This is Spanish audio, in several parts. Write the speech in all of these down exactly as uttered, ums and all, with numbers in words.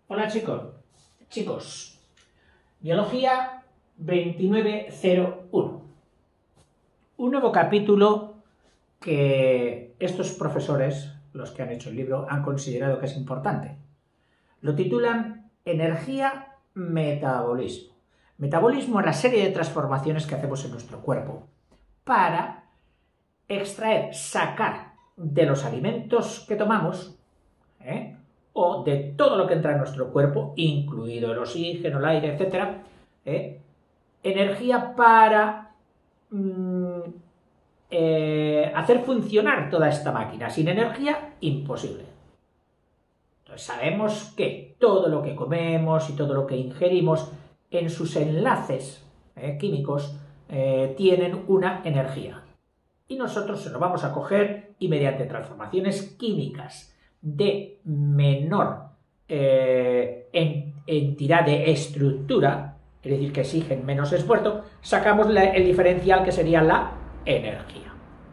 Hola chicos, chicos, Biología veintinueve cero uno. Un nuevo capítulo que estos profesores, los que han hecho el libro, han considerado que es importante. Lo titulan Energía, Metabolismo. Metabolismo es la serie de transformaciones que hacemos en nuestro cuerpo para extraer, sacar de los alimentos que tomamos, ¿eh? o de todo lo que entra en nuestro cuerpo, incluido el oxígeno, el aire, etcétera, ¿eh? energía para mm, eh, hacer funcionar toda esta máquina. Sin energía, imposible. Entonces sabemos que todo lo que comemos y todo lo que ingerimos en sus enlaces eh, químicos eh, tienen una energía. Y nosotros se lo vamos a coger y mediante transformaciones químicas de menor eh, en, entidad de estructura, es decir, que exigen menos esfuerzo, sacamos la, el diferencial que sería la energía.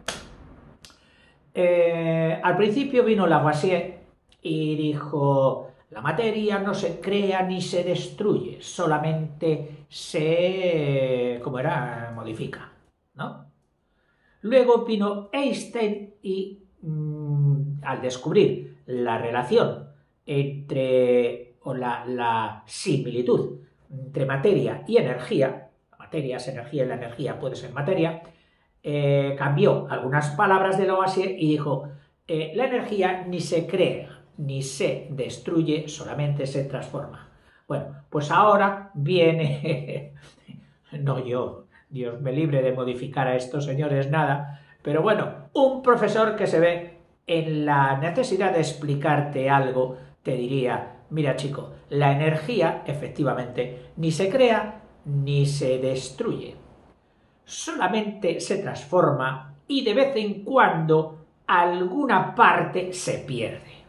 Eh, al principio vino Lavoisier y dijo: la materia no se crea ni se destruye, solamente se, ¿cómo era?, modifica, ¿no? Luego vino Einstein y mmm, al descubrir la relación entre, o la, la similitud entre materia y energía, la materia es energía y la energía puede ser materia, eh, cambió algunas palabras de Lavoisier y dijo: eh, la energía ni se crea ni se destruye, solamente se transforma. Bueno, pues ahora viene, no yo, Dios me libre de modificar a estos señores nada, pero bueno, un profesor que se ve en la necesidad de explicarte algo te diría: mira chico, la energía efectivamente ni se crea ni se destruye, solamente se transforma y de vez en cuando alguna parte se pierde.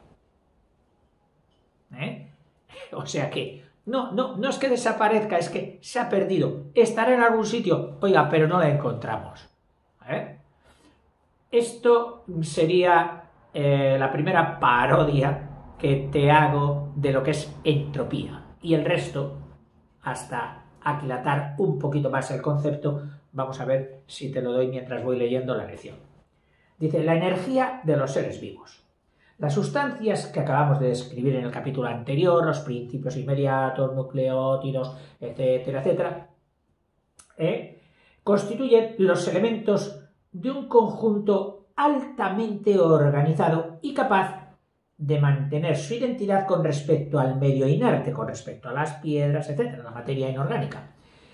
¿Eh? O sea que no, no, no es que desaparezca, es que se ha perdido. Estará en algún sitio, oiga, pero no la encontramos. ¿Eh? Esto sería eh, la primera parodia que te hago de lo que es entropía. Y el resto, hasta aquilatar un poquito más el concepto, vamos a ver si te lo doy mientras voy leyendo la lección. Dice: la energía de los seres vivos. Las sustancias que acabamos de describir en el capítulo anterior, los principios inmediatos, nucleótidos, etcétera, etcétera, ¿eh? constituyen los elementos de un conjunto altamente organizado y capaz de mantener su identidad con respecto al medio inerte, con respecto a las piedras, etcétera, la materia inorgánica.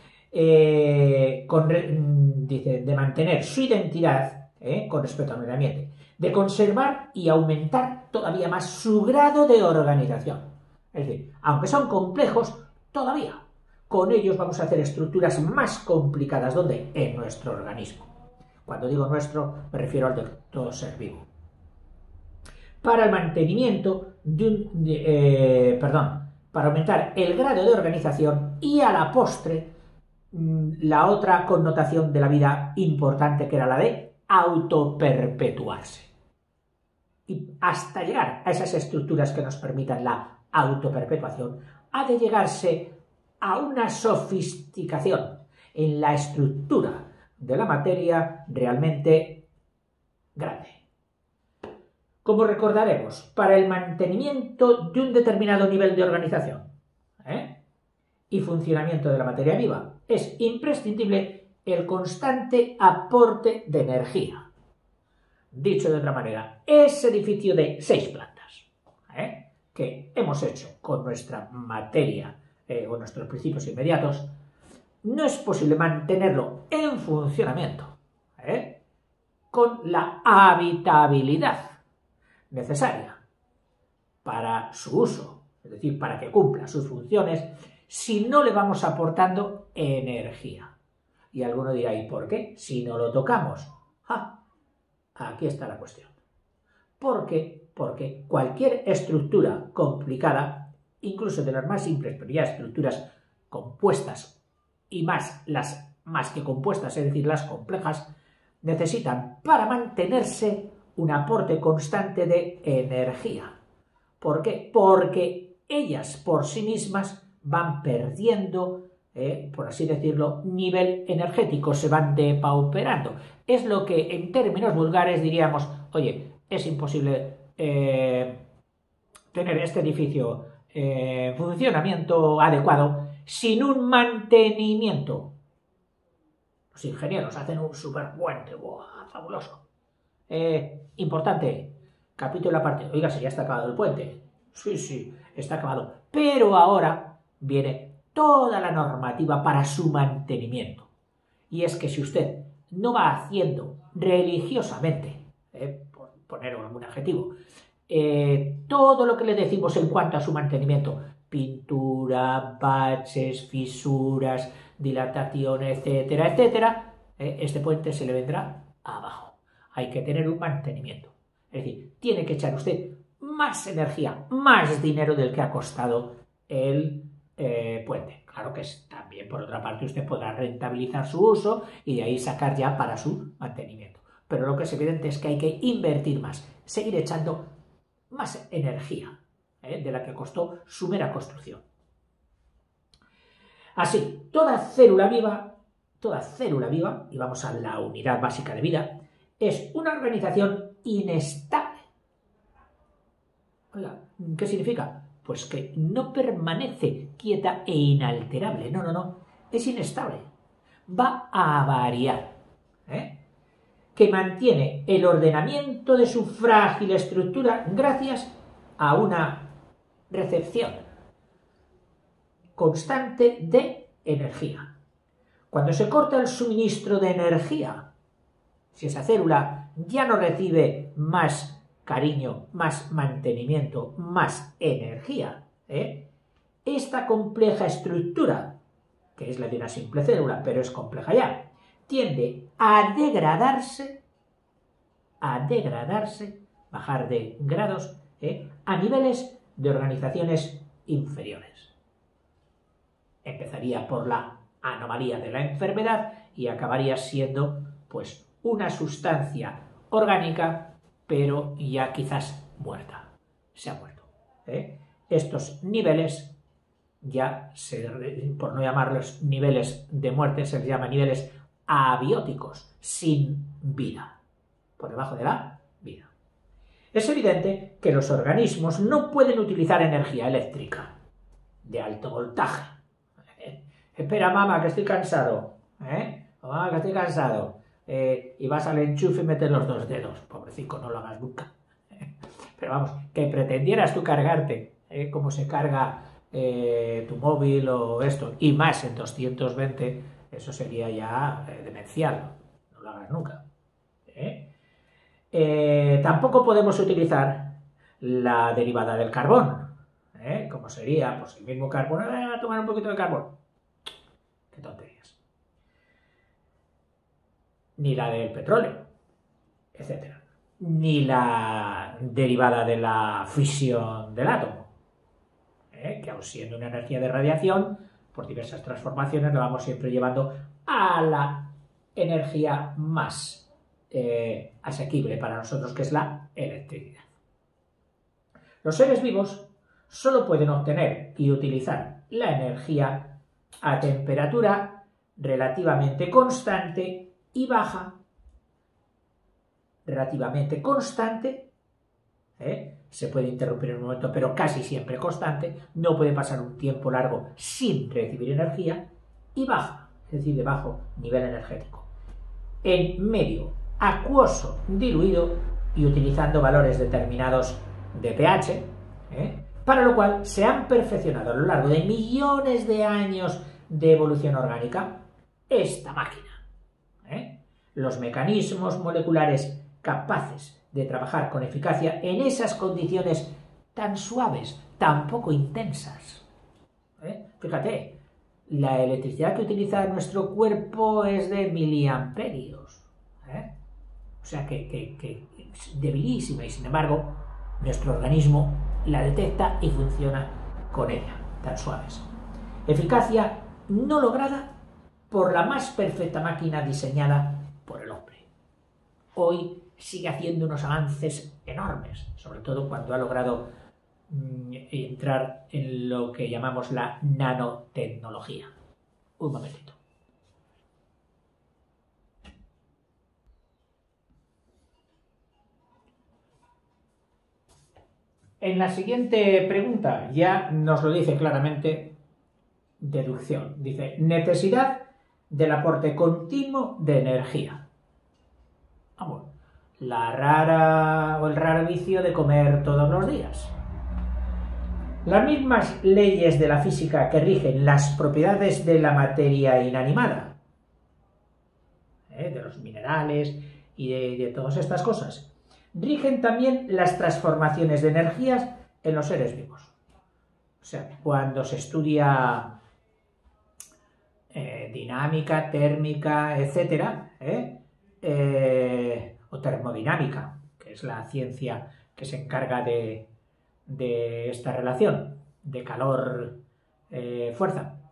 Eh, con, dice, de mantener su identidad eh, con respecto al medio ambiente, de conservar y aumentar todavía más su grado de organización. Es decir, aunque son complejos, todavía con ellos vamos a hacer estructuras más complicadas. ¿Dónde? En nuestro organismo. Cuando digo nuestro, me refiero al de todo ser vivo. Para el mantenimiento de un... De, eh, perdón, para aumentar el grado de organización y a la postre la otra connotación de la vida importante, que era la de autoperpetuarse. Y hasta llegar a esas estructuras que nos permitan la autoperpetuación, ha de llegarse a una sofisticación en la estructura de la materia realmente grande. Como recordaremos, para el mantenimiento de un determinado nivel de organización ¿eh? y funcionamiento de la materia viva, es imprescindible el constante aporte de energía. Dicho de otra manera, ese edificio de seis plantas ¿eh? que hemos hecho con nuestra materia eh, o nuestros principios inmediatos, no es posible mantenerlo en funcionamiento ¿eh? con la habitabilidad necesaria para su uso, es decir, para que cumpla sus funciones, si no le vamos aportando energía. Y alguno dirá: ¿y por qué? Si no lo tocamos. ¡Ah! Aquí está la cuestión. ¿Por qué? Porque cualquier estructura complicada, incluso de las más simples, pero ya estructuras compuestas y más las más que compuestas, es decir, las complejas, necesitan para mantenerse un aporte constante de energía. ¿Por qué? Porque ellas por sí mismas van perdiendo, eh, por así decirlo, nivel energético, se van depauperando. Es lo que en términos vulgares diríamos, oye, es imposible eh, tener este edificio eh, en funcionamiento adecuado sin un mantenimiento. Los ingenieros hacen un superpuente, ¡buah, fabuloso! Eh, importante, capítulo aparte, oiga, si ya está acabado el puente. Sí, sí, está acabado. Pero ahora viene toda la normativa para su mantenimiento. Y es que si usted no va haciendo religiosamente, eh, por poner algún adjetivo, eh, todo lo que le decimos en cuanto a su mantenimiento, pintura, baches, fisuras, dilatación, etcétera, etcétera, eh, este puente se le vendrá abajo. Hay que tener un mantenimiento. Es decir, tiene que echar usted más energía, más dinero del que ha costado el eh, puente. Claro que es, también, por otra parte, usted podrá rentabilizar su uso y de ahí sacar ya para su mantenimiento. Pero lo que es evidente es que hay que invertir más, seguir echando más energía ¿eh? de la que costó su mera construcción. Así, toda célula viva, toda célula viva, y vamos a la unidad básica de vida, es una organización inestable. Oiga, ¿qué significa? Pues que no permanece quieta e inalterable. No, no, no. Es inestable. Va a variar. ¿eh? Que mantiene el ordenamiento de su frágil estructura gracias a una recepción constante de energía. Cuando se corta el suministro de energía, si esa célula ya no recibe más cariño, más mantenimiento, más energía, ¿eh? esta compleja estructura, que es la de una simple célula, pero es compleja ya, tiende a degradarse, a degradarse, bajar de grados, ¿eh? a niveles de organizaciones inferiores. Empezaría por la anomalía de la enfermedad y acabaría siendo, pues, una sustancia orgánica, pero ya quizás muerta. Se ha muerto. ¿eh? Estos niveles, ya se, por no llamarlos niveles de muerte, se les llama niveles abióticos, sin vida, por debajo de la vida. Es evidente que los organismos no pueden utilizar energía eléctrica de alto voltaje. ¿eh? Espera, mamá, que estoy cansado. ¿eh? Mamá, que estoy cansado. Eh, y vas al enchufe y metes los dos dedos. Pobrecito, no lo hagas nunca. Pero vamos, que pretendieras tú cargarte, ¿eh? como se carga eh, tu móvil o esto, y más en doscientos veinte, eso sería ya eh, demencial. No lo hagas nunca. ¿eh? Eh, tampoco podemos utilizar la derivada del carbón. ¿eh? Como sería, pues el mismo carbón, eh, a tomar un poquito de carbón. Qué tonterías. Ni la del petróleo, etcétera. Ni la derivada de la fisión del átomo, ¿eh? que aun siendo una energía de radiación, por diversas transformaciones la vamos siempre llevando a la energía más eh, asequible para nosotros, que es la electricidad. Los seres vivos solo pueden obtener y utilizar la energía a temperatura relativamente constante y baja, relativamente constante, ¿eh? se puede interrumpir en un momento, pero casi siempre constante, no puede pasar un tiempo largo sin recibir energía, y baja, es decir, de bajo nivel energético, en medio acuoso diluido y utilizando valores determinados de pH, ¿eh? para lo cual se han perfeccionado a lo largo de millones de años de evolución orgánica esta máquina. ¿eh? Los mecanismos moleculares capaces de trabajar con eficacia en esas condiciones tan suaves, tan poco intensas. ¿eh? Fíjate, la electricidad que utiliza nuestro cuerpo es de miliamperios. ¿eh? O sea que, que, que es debilísima y sin embargo nuestro organismo la detecta y funciona con ella, tan suaves. Eficacia no lograda por la más perfecta máquina diseñada por el hombre. Hoy sigue haciendo unos avances enormes, sobre todo cuando ha logrado entrar en lo que llamamos la nanotecnología. Un momentito. En la siguiente pregunta ya nos lo dice claramente, deducción. Dice, necesidad del aporte continuo de energía. Vamos, la rara o el raro vicio de comer todos los días. Las mismas leyes de la física que rigen las propiedades de la materia inanimada, ¿eh? de los minerales y de, de todas estas cosas, rigen también las transformaciones de energías en los seres vivos. O sea, cuando se estudia eh, dinámica, térmica, etcétera, ¿eh? Eh, o termodinámica, que es la ciencia que se encarga de, de esta relación de calor-fuerza, eh,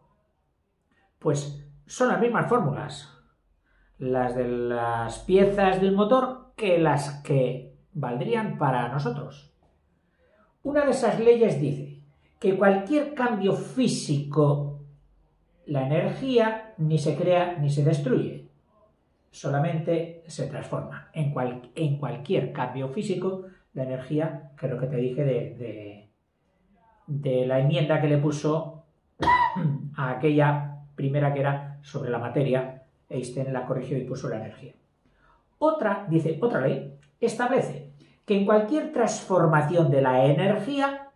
pues son las mismas fórmulas, las de las piezas del motor, que las que valdrían para nosotros. Una de esas leyes dice que cualquier cambio físico, la energía ni se crea ni se destruye, solamente se transforma. En, cual, en cualquier cambio físico, la energía, que es lo que te dije de, de, de la enmienda que le puso a aquella primera que era sobre la materia, Einstein la corrigió y puso la energía. Otra, dice, otra ley, establece que en cualquier transformación de la energía,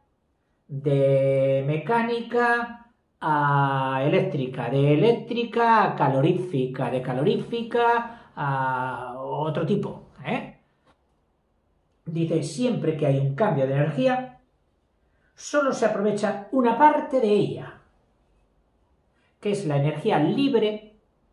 de mecánica a eléctrica, de eléctrica a calorífica, de calorífica a otro tipo, ¿eh? Dice, siempre que hay un cambio de energía, solo se aprovecha una parte de ella, que es la energía libre,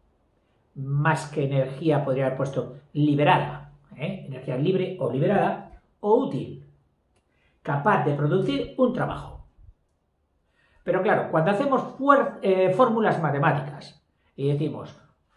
más que energía podría haber puesto liberada, ¿eh? energía libre o liberada, o útil, capaz de producir un trabajo. Pero claro, cuando hacemos eh, fórmulas matemáticas y decimos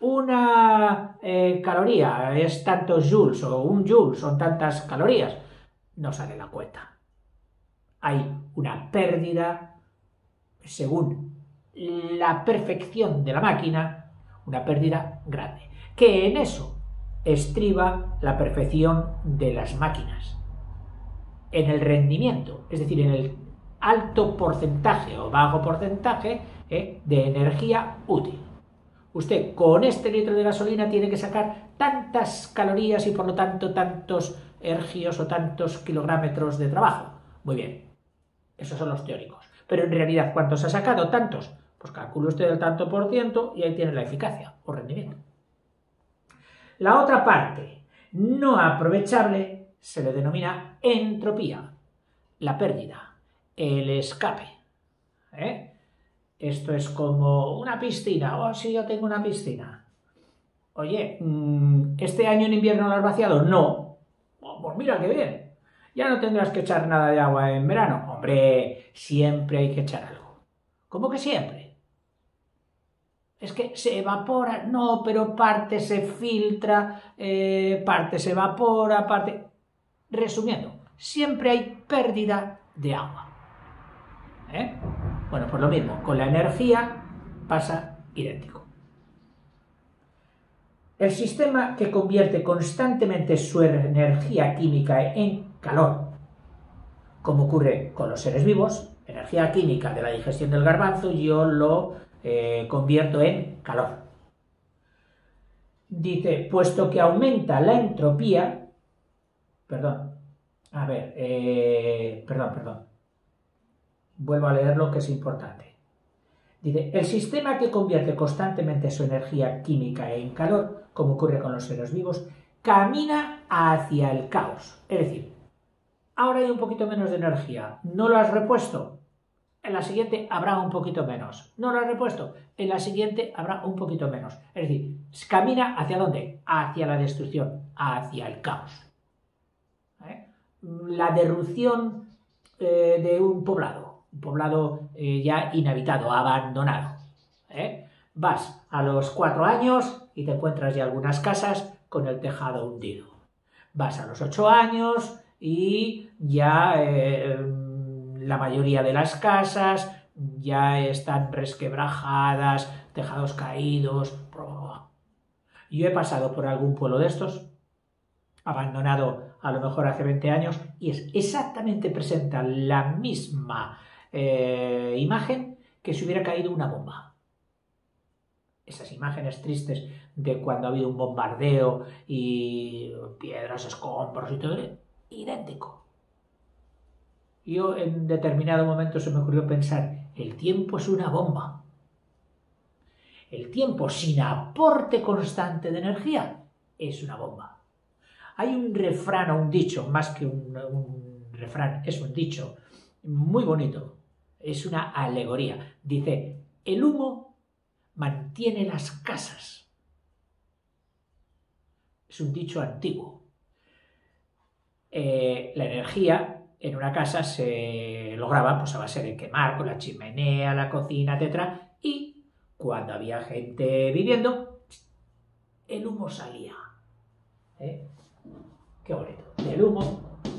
una eh, caloría es tantos joules o un joule son tantas calorías, no sale la cuenta. Hay una pérdida, según la perfección de la máquina, una pérdida grande, que en eso estriba la perfección de las máquinas, en el rendimiento, es decir, en el alto porcentaje o bajo porcentaje eh, de energía útil. Usted con este litro de gasolina tiene que sacar tantas calorías y por lo tanto tantos ergios o tantos kilogramos de trabajo. Muy bien, esos son los teóricos. Pero en realidad, ¿cuántos ha sacado? Tantos. Pues calcule usted el tanto por ciento y ahí tiene la eficacia o rendimiento. La otra parte no aprovechable se le denomina entropía, la pérdida, el escape. ¿Eh? Esto es como una piscina. Oh, sí, yo tengo una piscina. Oye, ¿este año en invierno lo has vaciado? No. Oh, pues mira qué bien. Ya no tendrás que echar nada de agua en verano. Hombre, siempre hay que echar algo. ¿Cómo que siempre? Es que se evapora. No, pero parte se filtra, eh, parte se evapora, parte... Resumiendo, siempre hay pérdida de agua. ¿Eh? Bueno, pues lo mismo, con la energía pasa idéntico. El sistema que convierte constantemente su energía química en calor, como ocurre con los seres vivos, energía química de la digestión del garbanzo, yo lo eh, convierto en calor. Dice, puesto que aumenta la entropía, perdón, a ver, eh, perdón, perdón, vuelvo a leer lo que es importante. Dice, el sistema que convierte constantemente su energía química en calor, como ocurre con los seres vivos, camina hacia el caos. Es decir, ahora hay un poquito menos de energía, ¿no lo has repuesto? En la siguiente habrá un poquito menos. ¿No lo has repuesto? En la siguiente habrá un poquito menos. Es decir, camina ¿hacia dónde? Hacia la destrucción, hacia el caos. ¿Eh? La derrupción eh, de un poblado. Un poblado eh, ya inhabitado, abandonado. ¿Eh? Vas a los cuatro años y te encuentras ya algunas casas con el tejado hundido. Vas a los ocho años y ya eh, la mayoría de las casas ya están resquebrajadas, tejados caídos. Yo he pasado por algún pueblo de estos, abandonado a lo mejor hace veinte años, y es exactamente, presenta la misma eh, imagen que si hubiera caído una bomba. Esas imágenes tristes de cuando ha habido un bombardeo y piedras, escombros y todo, idéntico. Yo en determinado momento se me ocurrió pensar, el tiempo es una bomba. El tiempo sin aporte constante de energía es una bomba. Hay un refrán o un dicho, más que un, un refrán, es un dicho muy bonito, es una alegoría. Dice, el humo mantiene las casas. Es un dicho antiguo. Eh, la energía en una casa se lograba pues, a base de quemar con la chimenea, la cocina, etcétera. Y cuando había gente viviendo, el humo salía. ¿Eh? Qué bonito. Del humo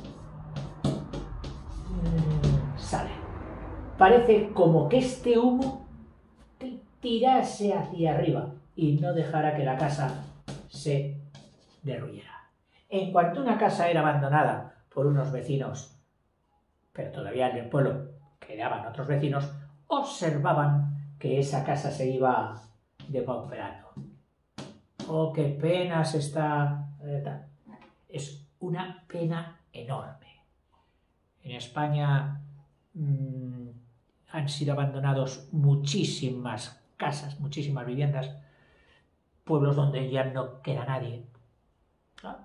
mmm, sale. Parece como que este humo tirase hacia arriba y no dejara que la casa se derruyera. En cuanto una casa era abandonada por unos vecinos, pero todavía en el pueblo quedaban otros vecinos, observaban que esa casa se iba depauperando. Oh, qué pena se está... Es una pena enorme. En España mmm, han sido abandonados muchísimas casas, muchísimas viviendas, pueblos donde ya no queda nadie. ¿No?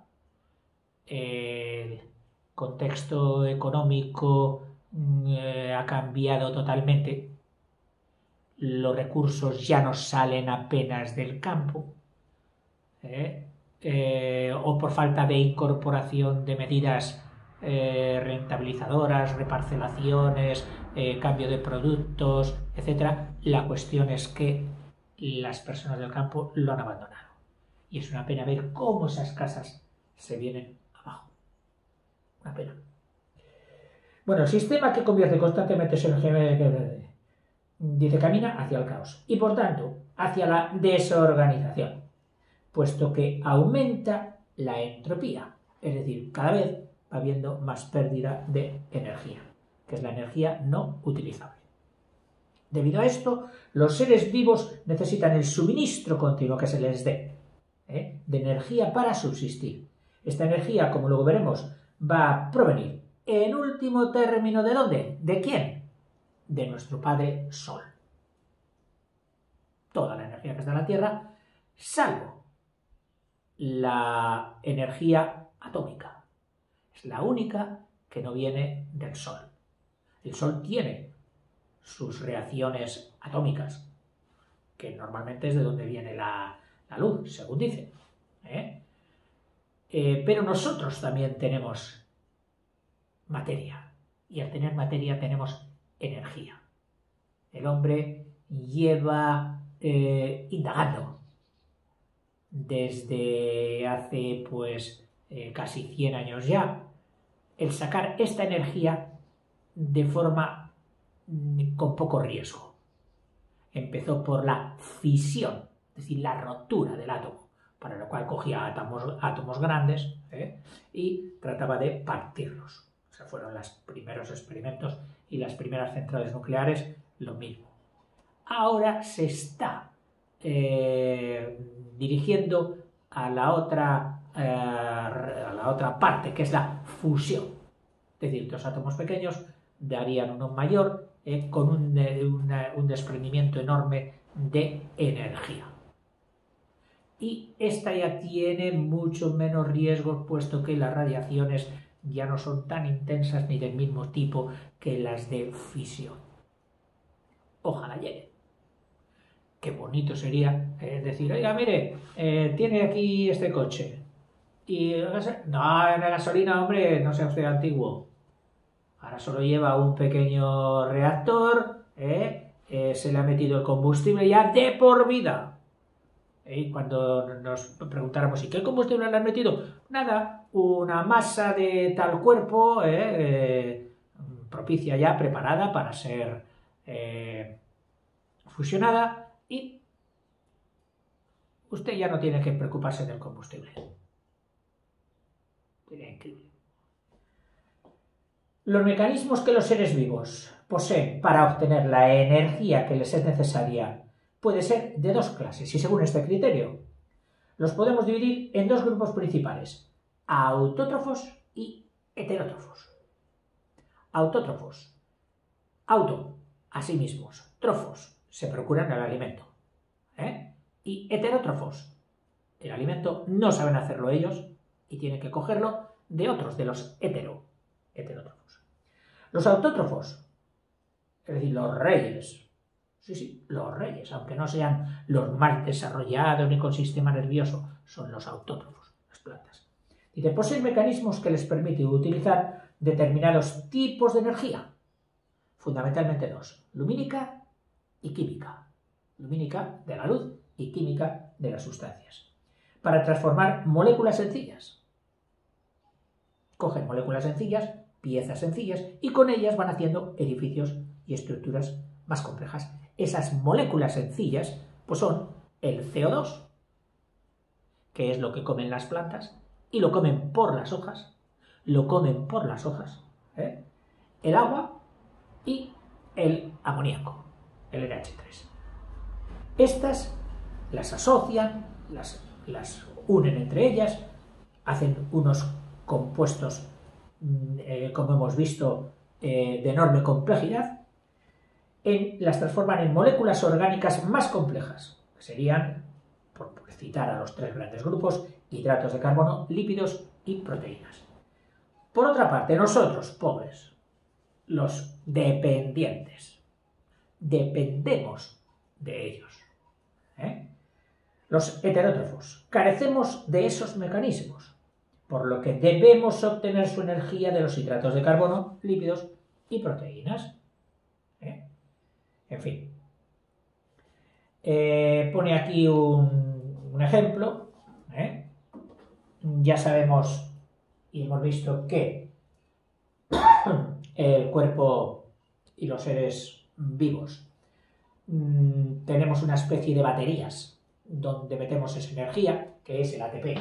El contexto económico eh, ha cambiado totalmente. Los recursos ya no salen apenas del campo. ¿Eh? Eh, o por falta de incorporación de medidas eh, rentabilizadoras, reparcelaciones, eh, cambio de productos, etcétera. La cuestión es que las personas del campo lo han abandonado. Y es una pena ver cómo esas casas se vienen abajo. Una pena. Bueno, el sistema que convierte constantemente su energía, dice, camina hacia el caos y, por tanto, hacia la desorganización, puesto que aumenta la entropía, es decir, cada vez va habiendo más pérdida de energía, que es la energía no utilizable. Debido a esto, los seres vivos necesitan el suministro continuo que se les dé ¿eh? de energía para subsistir. Esta energía, como luego veremos, va a provenir, en último término, ¿de dónde? ¿De quién? De nuestro Padre Sol. Toda la energía que está en la Tierra, salvo la energía atómica. Es la única que no viene del Sol. El Sol tiene sus reacciones atómicas, que normalmente es de donde viene la, la luz, según dicen. ¿eh? Eh, pero nosotros también tenemos materia, y al tener materia tenemos energía. El hombre lleva eh, indagando desde hace pues eh, casi cien años ya el sacar esta energía de forma mm, con poco riesgo. Empezó por la fisión, es decir, la rotura del átomo, para lo cual cogía átomos, átomos grandes ¿eh? y trataba de partirlos. O sea, fueron los primeros experimentos y las primeras centrales nucleares, lo mismo. Ahora se está eh, dirigiendo a la otra eh, a la otra parte, que es la fusión. Es decir, dos átomos pequeños darían uno mayor eh, con un, eh, una, un desprendimiento enorme de energía. Y esta ya tiene mucho menos riesgos, puesto que las radiaciones ya no son tan intensas ni del mismo tipo que las de fisión. Ojalá llegue. Qué bonito sería eh, decir, oiga, mire, eh, tiene aquí este coche. Y no, en la gasolina, hombre, no sea usted antiguo. Ahora solo lleva un pequeño reactor, ¿eh? Eh, se le ha metido el combustible ya de por vida. Y cuando nos preguntáramos, ¿y qué combustible le han metido? Nada, una masa de tal cuerpo, ¿eh? Eh, propicia ya, preparada para ser eh, fusionada, y usted ya no tiene que preocuparse del combustible. Sería increíble. Los mecanismos que los seres vivos poseen para obtener la energía que les es necesaria puede ser de dos clases, y según este criterio los podemos dividir en dos grupos principales: autótrofos y heterótrofos. Autótrofos, auto, a sí mismos, trofos, se procuran el alimento, ¿eh? Y heterótrofos, el alimento no saben hacerlo ellos y tienen que cogerlo de otros, de los hetero, heterótrofos. Los autótrofos, es decir, los reyes, sí, sí, los reyes, aunque no sean los más desarrollados ni con sistema nervioso, son los autótrofos, las plantas. Dice, poseen mecanismos que les permiten utilizar determinados tipos de energía, fundamentalmente dos: lumínica y química. Lumínica de la luz y química de las sustancias, para transformar moléculas sencillas. Cogen moléculas sencillas, piezas sencillas, y con ellas van haciendo edificios y estructuras más complejas. Esas moléculas sencillas pues son el C O dos, que es lo que comen las plantas, y lo comen por las hojas, lo comen por las hojas, ¿eh? el agua y el amoníaco, el N H tres. Estas las asocian, las, las unen entre ellas, hacen unos compuestos, eh, como hemos visto, eh, de enorme complejidad, en, las transforman en moléculas orgánicas más complejas, que serían, por citar a los tres grandes grupos, hidratos de carbono, lípidos y proteínas. Por otra parte, nosotros, pobres, los dependientes, dependemos de ellos, ¿eh? Los heterótrofos, carecemos de esos mecanismos, por lo que debemos obtener su energía de los hidratos de carbono, lípidos y proteínas. ¿Eh? En fin. Eh, pone aquí un, un ejemplo. ¿eh? Ya sabemos y hemos visto que el cuerpo y los seres vivos mmm, tenemos una especie de baterías donde metemos esa energía, que es el A T P.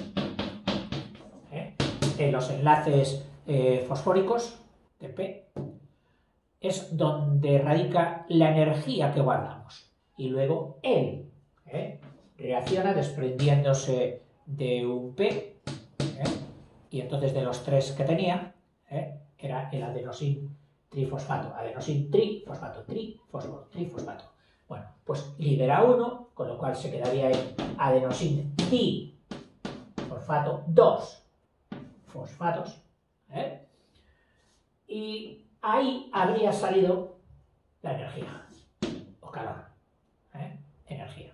¿Eh? En los enlaces eh, fosfóricos, T P, es donde radica la energía que guardamos. Y luego él ¿eh? reacciona desprendiéndose de un P, ¿eh? y entonces de los tres que tenía, ¿eh? era el adenosin trifosfato, adenosin trifosfato, trifosfato, trifosfato. Bueno, pues libera uno, con lo cual se quedaría en adenosin difosfato, dos fosfatos, ¿eh? y ahí habría salido la energía, o calor, ¿eh? energía.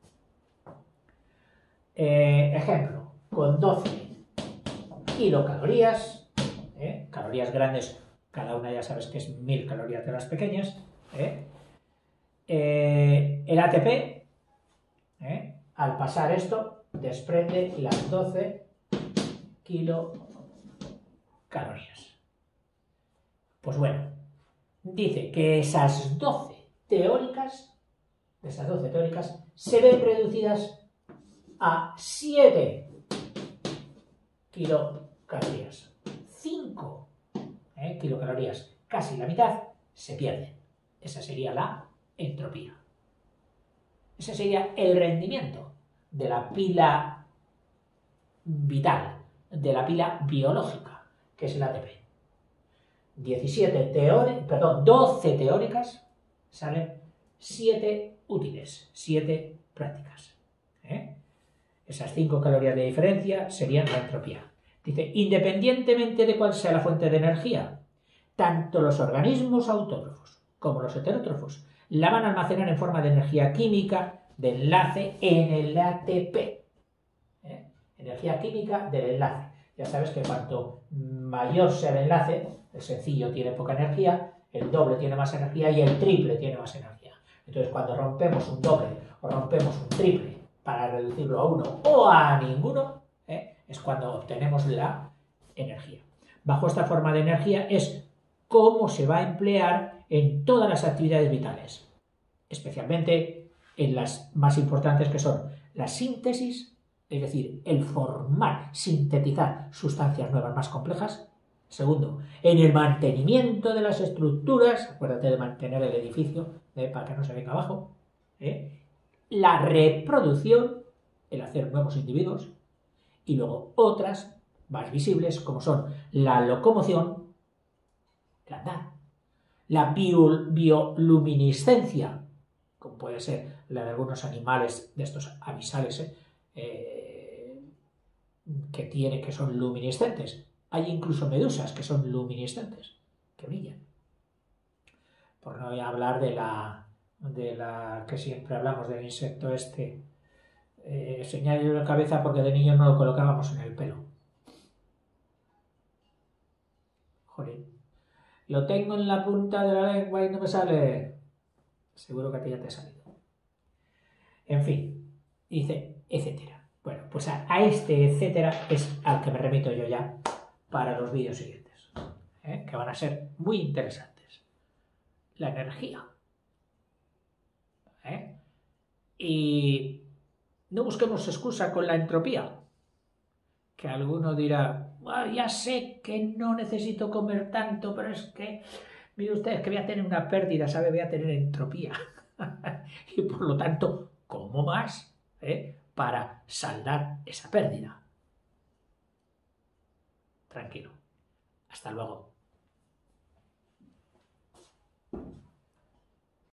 Eh, ejemplo, con doce kilocalorías, ¿eh? calorías grandes, cada una ya sabes que es mil calorías de las pequeñas, ¿eh? Eh, el A T P, ¿eh? al pasar esto, desprende las doce kilocalorías. Pues bueno, dice que esas doce teóricas, esas doce teóricas, se ven reducidas a siete kilocalorías. cinco ¿eh? kilocalorías, casi la mitad, se pierden. Esa sería la entropía. Ese sería el rendimiento de la pila vital, de la pila biológica, que es el A T P. diecisiete teóricas, perdón, doce teóricas, salen siete útiles, siete prácticas. ¿eh? Esas cinco calorías de diferencia serían la entropía. Dice, independientemente de cuál sea la fuente de energía, tanto los organismos autótrofos como los heterótrofos la van a almacenar en forma de energía química de enlace en el A T P. ¿eh? Energía química del enlace. Ya sabes que cuanto mayor sea el enlace, el sencillo tiene poca energía, el doble tiene más energía y el triple tiene más energía. Entonces, cuando rompemos un doble o rompemos un triple para reducirlo a uno o a ninguno, ¿eh? es cuando obtenemos la energía. Bajo esta forma de energía es cómo se va a emplear en todas las actividades vitales, especialmente en las más importantes que son la síntesis, es decir, el formar, sintetizar sustancias nuevas más complejas. Segundo, en el mantenimiento de las estructuras, acuérdate de mantener el edificio ¿eh? para que no se venga abajo. ¿eh? La reproducción, el hacer nuevos individuos, y luego otras más visibles como son la locomoción, el andar, la bio, bioluminiscencia, como puede ser la de algunos animales de estos avisales ¿eh? Eh, que tiene, que son luminiscentes. Hay incluso medusas que son luminiscentes, que brillan. Por no hablar de la, de la que siempre hablamos del insecto este, eh, señal de la cabeza porque de niños no lo colocábamos en el pelo. Joder. Lo tengo en la punta de la lengua y no me sale. Seguro que a ti ya te ha salido. En fin, dice, etcétera. Bueno, pues a, a este etcétera es al que me remito yo ya para los vídeos siguientes, ¿eh? que van a ser muy interesantes. La energía. ¿eh? Y no busquemos excusa con la entropía. Que alguno dirá, ah, ya sé que no necesito comer tanto, pero es que, mire usted, que voy a tener una pérdida, ¿sabe? Voy a tener entropía. Y por lo tanto, como más ¿eh? para saldar esa pérdida. Tranquilo. Hasta luego.